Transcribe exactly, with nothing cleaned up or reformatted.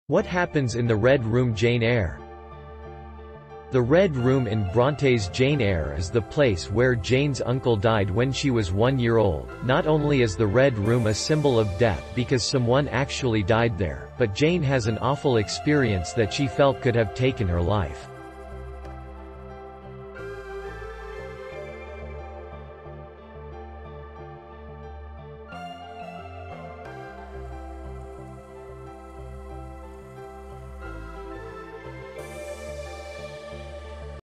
What happens in the Red Room? Jane Eyre. The Red Room in Bronte's Jane Eyre is the place where Jane's uncle died when she was one year old. Not only is the Red Room a symbol of death because someone actually died there, but Jane has an awful experience that she felt could have taken her life.